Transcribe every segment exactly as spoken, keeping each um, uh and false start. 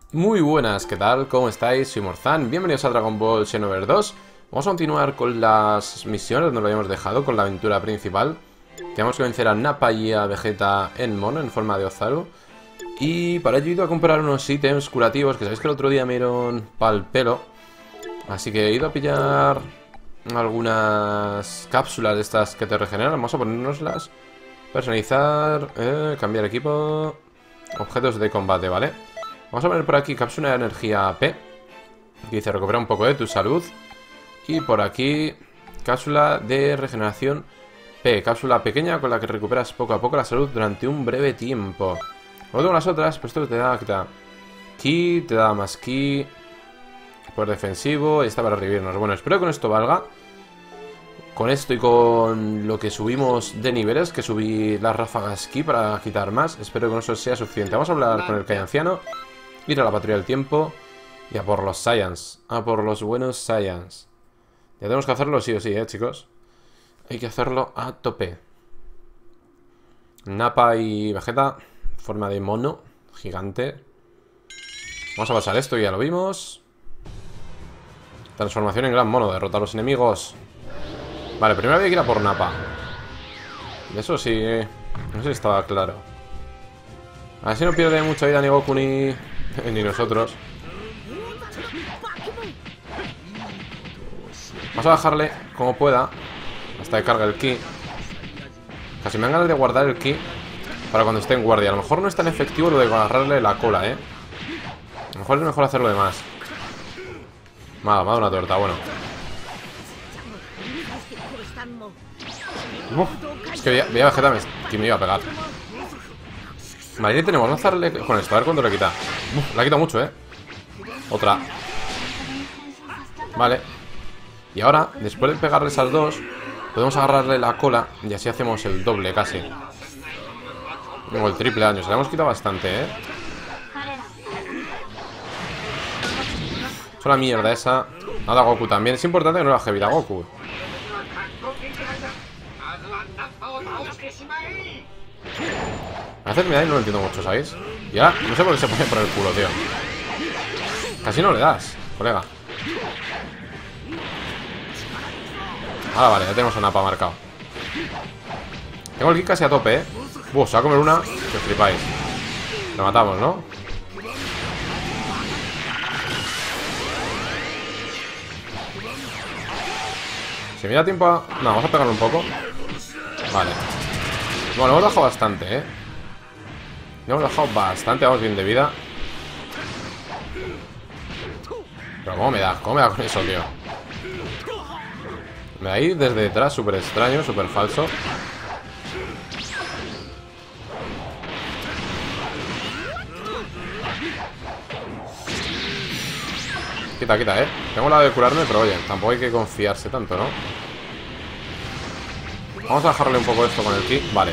Muy buenas, ¿qué tal? ¿Cómo estáis? Soy Morzan, bienvenidos a Dragon Ball Xenoverse dos. Vamos a continuar con las misiones donde lo habíamos dejado, con la aventura principal. Tenemos que vencer a Nappa y a Vegeta en mono, en forma de Ozaru. Y para ello he ido a comprar unos ítems curativos, que sabéis que el otro día me dieron pa'l pelo. Así que he ido a pillar algunas cápsulas de estas que te regeneran. Vamos a ponernoslas. Personalizar, eh, cambiar equipo, objetos de combate, ¿vale? Vamos a poner por aquí cápsula de energía P, que dice recupera un poco de tu salud. Y por aquí cápsula de regeneración P, cápsula pequeña con la que recuperas poco a poco la salud durante un breve tiempo. Luego tengo las otras, pues esto te da, te da ki, te da más ki, poder defensivo, y esta para revivirnos. Bueno, espero que con esto valga. Con esto y con lo que subimos de niveles, que subí las ráfagas ki para quitar más, espero que con eso sea suficiente. Vamos a hablar con el Kai anciano, ir a la patrulla del tiempo y a por los Saiyans, a por los buenos Saiyans. Ya tenemos que hacerlo sí o sí, eh, chicos. Hay que hacerlo a tope. Nappa y Vegeta, forma de mono, gigante. Vamos a pasar esto, ya lo vimos. Transformación en gran mono, derrotar a los enemigos. Vale, primero había que ir a por Nappa. Eso sí, eh. No sé si estaba claro. A ver si no pierde mucha vida ni Goku ni, ni nosotros. Vamos a bajarle como pueda hasta que cargue el ki. Casi me dan ganas de guardar el ki para cuando esté en guardia. A lo mejor no es tan efectivo lo de agarrarle la cola, eh. A lo mejor es mejor hacerlo de más. Me ha dado una torta, bueno. Uf, es que veía, veía Vegeta me, que me iba a pegar. Vale, ya tenemos, vamos a lanzarle con esto, a ver cuánto le quita. Uf, le ha quitado mucho, eh. Otra. Vale. Y ahora, después de pegarle esas dos, podemos agarrarle la cola y así hacemos el doble casi. O el triple daño, se le hemos quitado bastante, eh. Es una mierda esa. Nada, Goku también. Es importante que no la baje vida Goku. A veces me da y no lo entiendo mucho, ¿sabéis? Ya, no sé por qué se pone por el culo, tío. Casi no le das, colega. Ahora vale, ya tenemos a Nappa marcado. Tengo el ki casi a tope, eh. Uh, se va a comer una, que os flipáis. Lo matamos, ¿no? Si me da tiempo a... No, vamos a pegarle un poco. Vale. Bueno, hemos bajado bastante, eh. Hemos bajado bastante, vamos bien de vida. Pero ¿cómo me da? ¿Cómo me da con eso, tío? Me da ahí desde detrás, súper extraño, súper falso. Quita, quita, eh. Tengo la de curarme, pero oye, tampoco hay que confiarse tanto, ¿no? Vamos a bajarle un poco esto con el ki. Vale.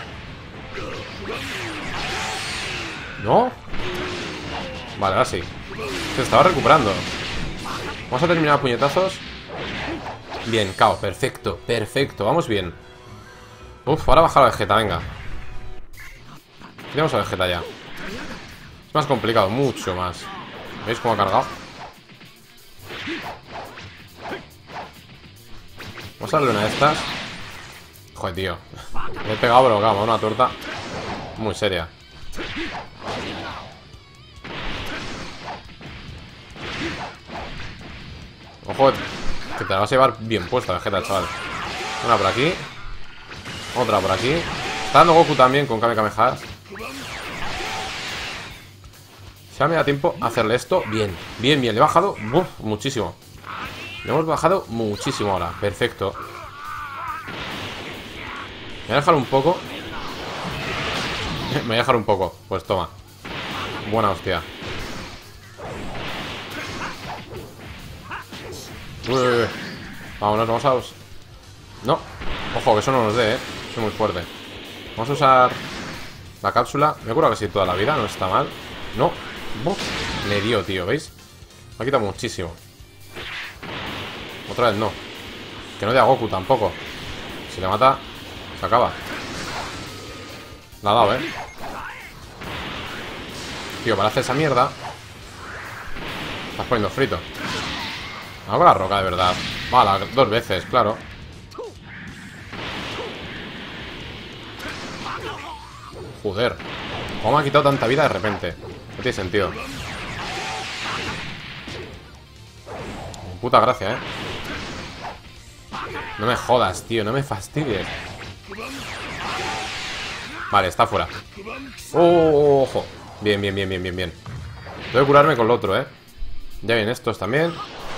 ¿No? Vale, ahora sí. Se estaba recuperando. Vamos a terminar a puñetazos. Bien, K O, perfecto, perfecto, vamos bien. Uf, ahora bajar a Vegeta, venga. Tenemos a Vegeta ya. Es más complicado, mucho más. ¿Veis cómo ha cargado? Vamos a darle una de estas. Joder, tío. Me he pegado, pero vamos, una torta muy seria. Ojo, que te la vas a llevar bien puesta, Vegeta, chaval. Una por aquí. Otra por aquí. Está dando Goku también con Kame Kameha. Ya me da tiempo a hacerle esto. Bien, bien, bien. Le he bajado uf, muchísimo. Le hemos bajado muchísimo ahora. Perfecto. Me voy a dejar un poco. Me voy a dejar un poco. Pues toma. Buena hostia. Uy, uy, uy. Vámonos, vamos a... No, ojo, que eso no nos dé, eh. Soy muy fuerte. Vamos a usar la cápsula. Me acuerdo que sí toda la vida, no está mal. No, uf, me dio, tío, ¿veis? Me ha quitado muchísimo. Otra vez no. Que no dé a Goku tampoco. Si le mata, se acaba. La ha dado, eh. Tío, para hacer esa mierda Estás poniendo frito. Hago la roca de verdad. Vale, dos veces, claro. Joder. ¿Cómo me ha quitado tanta vida de repente? No tiene sentido. Puta gracia, eh. No me jodas, tío. No me fastidies. Vale, está fuera. ¡Oh, ojo! Bien, bien, bien, bien, bien, bien. Tengo que curarme con lo otro, eh. Ya vienen estos también.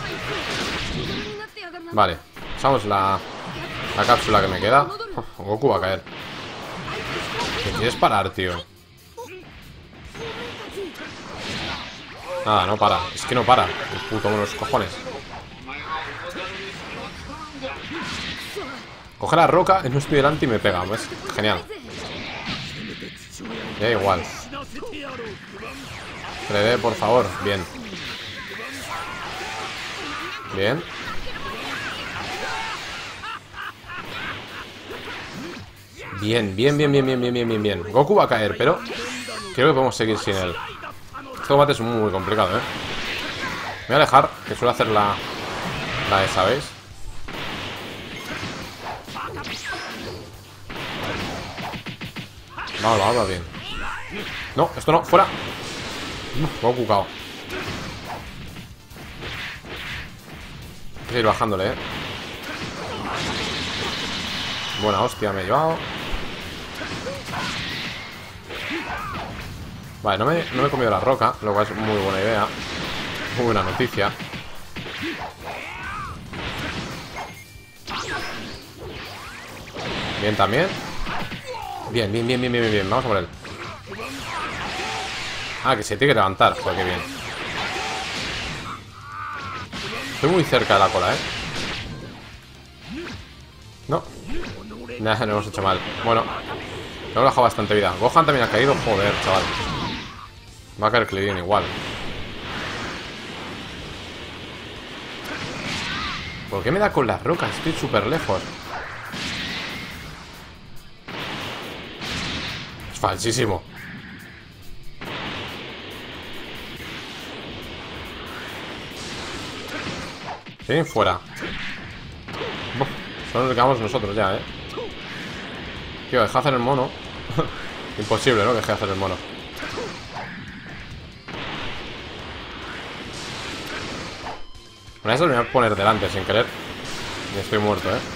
Vale. Usamos la, la cápsula que me queda. Oh, Goku va a caer. ¿Qué quieres parar, tío? Nada, no para. Es que no para. El puto con los cojones. Coge la roca, no estoy delante y me pega. Es genial. Da igual. tres D, por favor. Bien. Bien. Bien, bien, bien, bien, bien, bien, bien, bien, bien. Goku va a caer, pero creo que podemos seguir sin él. Este combate es muy, muy complicado, ¿eh? Me voy a alejar, que suele hacer la... La esa, ¿veis? Vamos, vamos, va bien. No, esto no, fuera. Goku cao. Voy a ir bajándole, ¿eh? Buena hostia, me he llevado. Vale, no me, no me he comido la roca, lo cual es muy buena idea. Muy buena noticia. Bien también. Bien, bien, bien, bien, bien, bien. Vamos a por él. Ah, que se tiene que levantar. Joder, qué bien. Estoy muy cerca de la cola, ¿eh? No. Nah, lo hemos hecho mal. Bueno, le hemos bajado bastante vida. Gohan también ha caído. Joder, chaval. Va a caer Krillin igual. ¿Por qué me da con las rocas? Estoy súper lejos. Es falsísimo. Sí, fuera. Buf, solo nos quedamos nosotros ya, eh. Tío, deja hacer el mono. Imposible, ¿no? Que deje hacer el mono. Bueno, eso me voy a poner delante sin querer. Y estoy muerto, eh.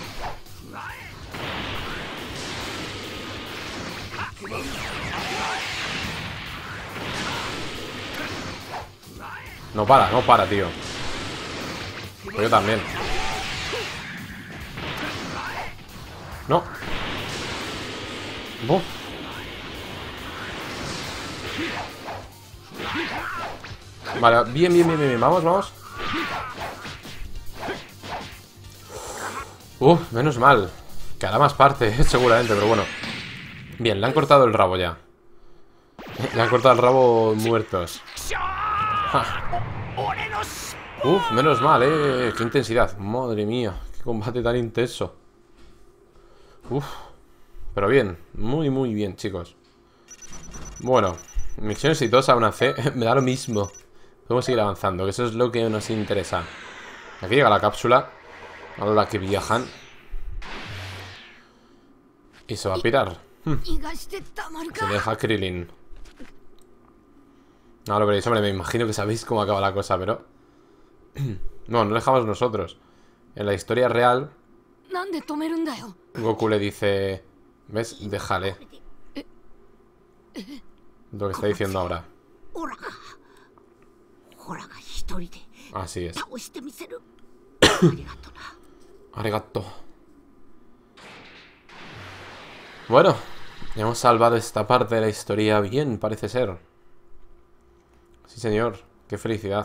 No para, no para, tío. Pues yo también. No. Buf. Vale, bien, bien, bien, bien. Vamos, vamos. Uf, menos mal. Que hará más parte, seguramente, pero bueno. Bien, le han cortado el rabo ya. Le han cortado el rabo muertos. Ja. Uf, menos mal, eh. Qué intensidad. Madre mía, qué combate tan intenso. Uf. Pero bien, muy, muy bien, chicos. Bueno, misión exitosa, una C. Me da lo mismo. Podemos seguir avanzando, que eso es lo que nos interesa. Aquí llega la cápsula a la que viajan. Y se va a pirar. Hmm. Se deja Krillin. No lo veréis, hombre, me imagino que sabéis cómo acaba la cosa, pero... No, no lo dejamos nosotros. En la historia real, Goku le dice... ¿Ves? Déjale. Lo que está diciendo ahora. Así es. Arigato. Bueno, hemos salvado esta parte de la historia bien, parece ser. Sí, señor. Qué felicidad.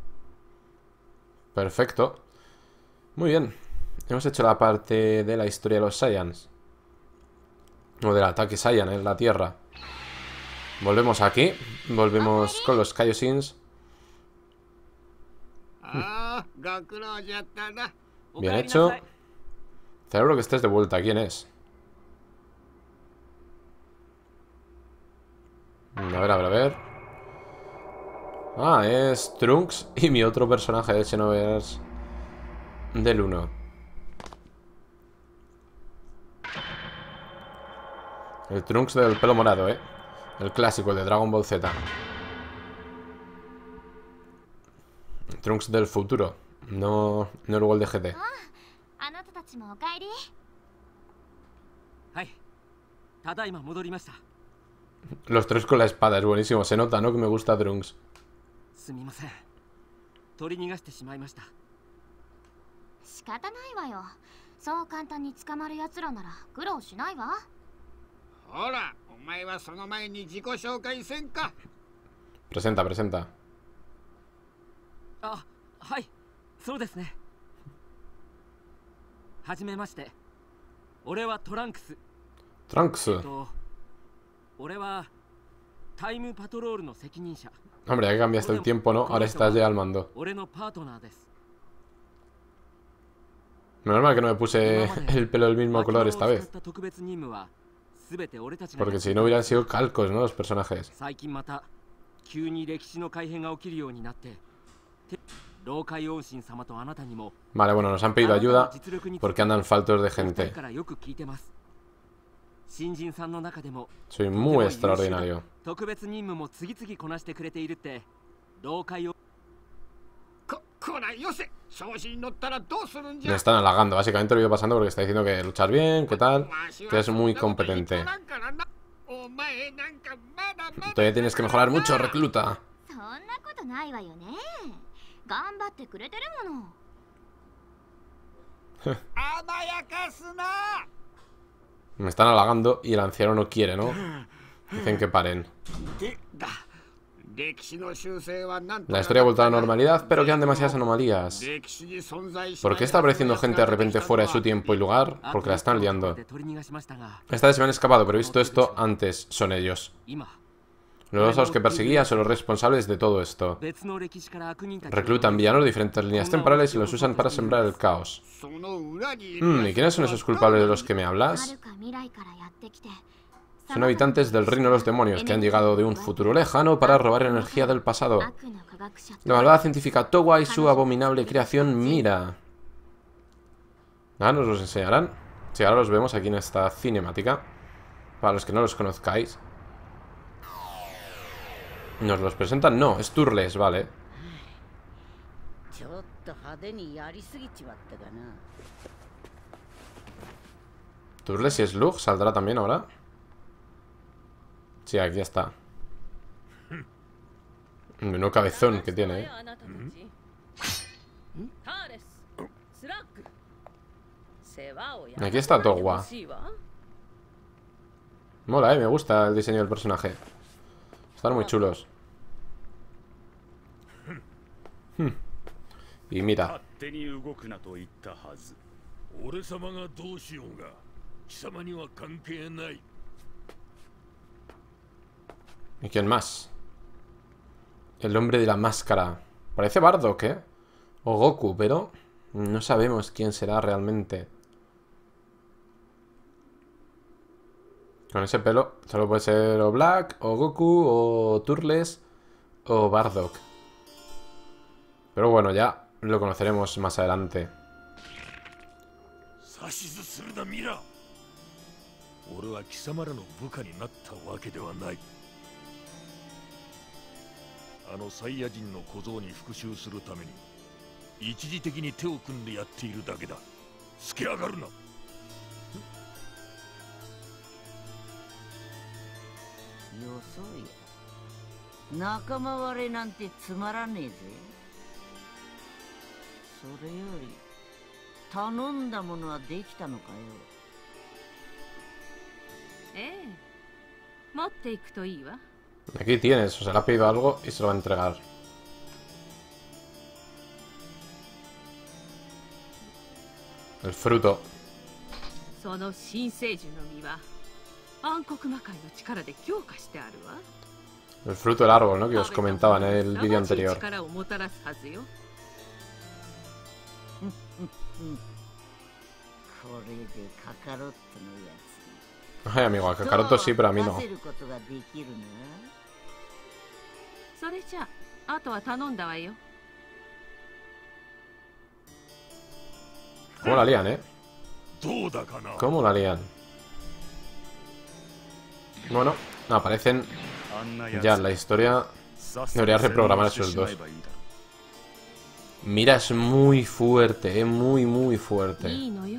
Perfecto. Muy bien. Hemos hecho la parte de la historia de los Saiyans. O del ataque Saiyan en la Tierra. Volvemos aquí. Volvemos con los Kaioshins. Bien hecho. Celebro que estés de vuelta. ¿Quién es? A ver, a ver, a ver. Ah, es Trunks y mi otro personaje de Xenoverse del uno. El Trunks del pelo morado, ¿eh? El clásico, el de Dragon Ball Z. El Trunks del futuro. No, no luego el de G T. Los tres con la espada, es buenísimo. Se nota, ¿no? Que me gusta Trunks. Presenta, presenta. Ah,はい, そうですね。はじめまして。俺はトランクス。 トランクス。 俺はタイムパトロールの責任者。 Hombre, ya que cambiaste el tiempo, ¿no? Ahora estás ya al mando. Menos mal que no me puse el pelo del mismo color esta vez. Porque si no hubieran sido calcos, ¿no? Los personajes. Vale, bueno, nos han pedido ayuda porque andan faltos de gente. Soy muy extraordinario. Me están halagando, básicamente lo he ido pasando porque está diciendo que luchas bien, que tal, que es muy competente. Todavía tienes que mejorar mucho, recluta. Me están halagando y el anciano no quiere, ¿no? Dicen que paren. La historia ha vuelto a la normalidad, pero quedan demasiadas anomalías. ¿Por qué está apareciendo gente de repente fuera de su tiempo y lugar? Porque la están liando. Esta vez se me han escapado, pero he visto esto antes. Son ellos. Los a los que perseguía son los responsables de todo esto. Reclutan villanos de diferentes líneas temporales y los usan para sembrar el caos. Hmm, ¿y quiénes son esos culpables de los que me hablas? Son habitantes del reino de los demonios que han llegado de un futuro lejano para robar energía del pasado. La malvada científica Towa y su abominable creación Mira. Ah, nos los enseñarán. Sí, ahora los vemos aquí en esta cinemática. Para los que no los conozcáis. ¿Nos los presentan? No, es Turles, vale. Turles y Slug saldrá también ahora. Sí, aquí está. Menudo cabezón que tiene, ¿eh? Aquí está Towa. Mola, eh, me gusta el diseño del personaje. Están muy chulos. Hmm. Y mira. ¿Y quién más? El hombre de la máscara. Parece Bardock, ¿eh? O Goku, pero no sabemos quién será realmente. Con ese pelo solo puede ser o Black, o Goku, o Turles, o Bardock. Pero bueno, ya lo conoceremos más adelante. Aquí tienes, o sea, le ha pedido algo y se lo va a entregar. El fruto. El fruto del árbol, ¿no? Que os comentaba en el vídeo anterior. Ay, amigo, a Kakaroto sí, pero a mí no. あとは頼んだわよ。 ¿Cómo la lían, eh? ¿Cómo la lían? Bueno, aparecen ya en la historia. Debería reprogramar esos dos. Mira, es muy fuerte, eh, muy, muy fuerte. En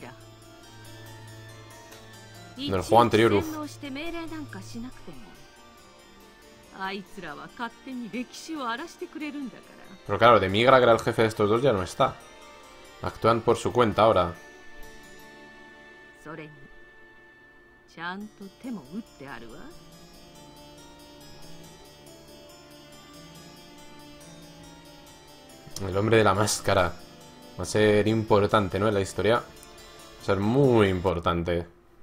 el juego anterior, uff. Pero claro, de Migra, que era el jefe de estos dos, ya no está. Actúan por su cuenta ahora. El hombre de la máscara va a ser importante, ¿no? En la historia va a ser muy importante.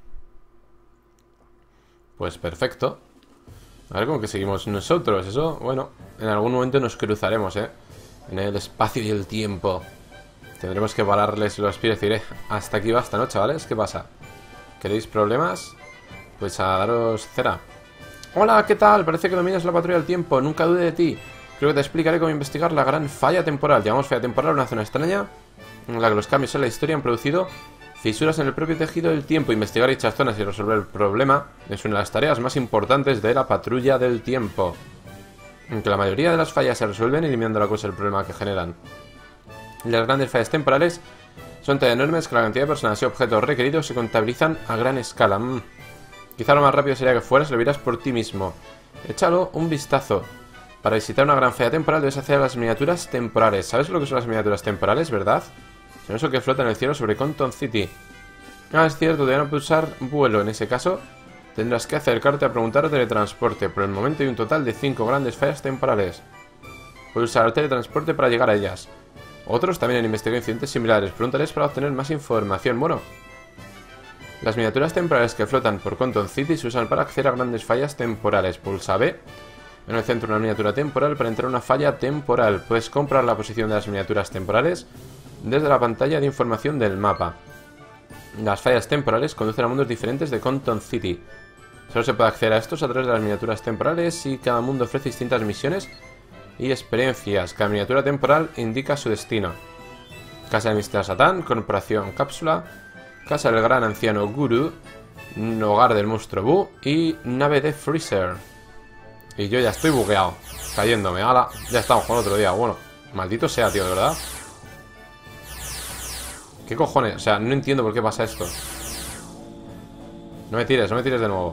Pues perfecto. A ver cómo que seguimos nosotros. Eso, bueno, en algún momento nos cruzaremos, ¿eh? En el espacio y el tiempo. Tendremos que pararles los pies y decir, eh, hasta aquí basta, ¿no, chavales? ¿Qué pasa? ¿Queréis problemas? Pues a daros cera. Hola, ¿qué tal? Parece que dominas la patrulla del tiempo. Nunca dude de ti. Creo que te explicaré cómo investigar la gran falla temporal. Llamamos falla temporal una zona extraña en la que los cambios en la historia han producido fisuras en el propio tejido del tiempo. Investigar dichas zonas y resolver el problema es una de las tareas más importantes de la patrulla del tiempo. Aunque la mayoría de las fallas se resuelven eliminando la cosa del problema que generan. Las grandes fallas temporales son tan enormes que la cantidad de personas y objetos requeridos se contabilizan a gran escala. Mm. Quizá lo más rápido sería que fueras y lo vieras por ti mismo. Échalo un vistazo. Para visitar una gran falla temporal debes hacer las miniaturas temporales. ¿Sabes lo que son las miniaturas temporales, verdad? Son eso que flota en el cielo sobre Compton City. Ah, es cierto, deben pulsar vuelo. En ese caso, tendrás que acercarte a preguntar o teletransporte. Por el momento hay un total de cinco grandes fallas temporales. Puedes usar el teletransporte para llegar a ellas. Otros también han investigado incidentes similares. Pregúntales para obtener más información. Bueno, las miniaturas temporales que flotan por Compton City se usan para acceder a grandes fallas temporales. Pulsa B en el centro una miniatura temporal para entrar a una falla temporal. Puedes comprar la posición de las miniaturas temporales desde la pantalla de información del mapa. Las fallas temporales conducen a mundos diferentes de Compton City. Solo se puede acceder a estos a través de las miniaturas temporales y cada mundo ofrece distintas misiones y experiencias. Cada miniatura temporal indica su destino. Casa del mister Satán, Corporación Cápsula, Casa del Gran Anciano Guru, Hogar del Monstruo Buu y Nave de Freezer. Y yo ya estoy bugueado, cayéndome. Ala, ya estamos con otro día. Bueno, maldito sea, tío, de verdad. ¿Qué cojones? O sea, no entiendo por qué pasa esto. No me tires, no me tires de nuevo.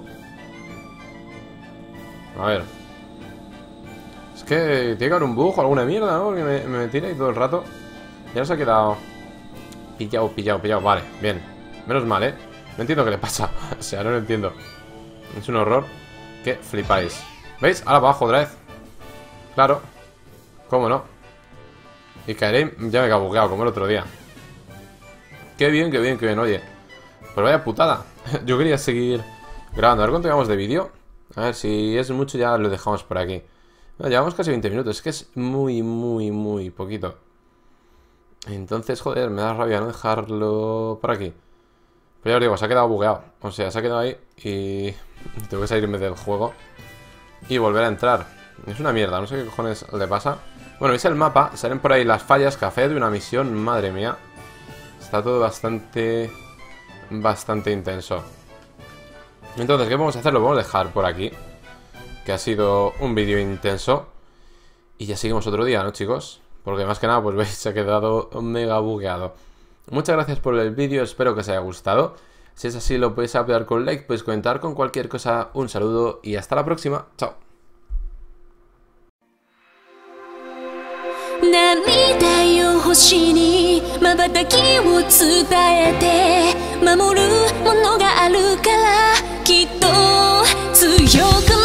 A ver. Es que tiene que haber un bug o alguna mierda, ¿no? Porque me, me tira y todo el rato. Ya se ha quedado pillado, pillado, pillado. Vale, bien. Menos mal, ¿eh? No entiendo qué le pasa. O sea, no lo entiendo. Es un horror que flipáis. ¿Veis? Ahora abajo otra vez. Claro. ¿Cómo no? Y caeré, ya me he bugueado como el otro día. Qué bien, qué bien, qué bien, oye. Pues vaya putada. Yo quería seguir grabando. A ver cuánto llevamos de vídeo. A ver, si es mucho ya lo dejamos por aquí. No, llevamos casi veinte minutos. Es que es muy, muy, muy poquito. Entonces, joder, me da rabia no dejarlo por aquí. Pero ya os digo, se ha quedado bugueado. O sea, se ha quedado ahí y tengo que salirme del juego y volver a entrar. Es una mierda, no sé qué cojones le pasa. Bueno, veis el mapa, salen por ahí las fallas, café de una misión, madre mía. Está todo bastante, bastante intenso. Entonces, ¿qué vamos a hacer? Lo vamos a dejar por aquí, que ha sido un vídeo intenso. Y ya seguimos otro día, ¿no, chicos? Porque más que nada, pues veis, se ha quedado mega bugueado. Muchas gracias por el vídeo, espero que os haya gustado. Si es así, lo podéis apoyar con like, podéis comentar con cualquier cosa. Un saludo y hasta la próxima. Chao. 涙よ星に瞬きを伝えて守るものがあるからきっと強く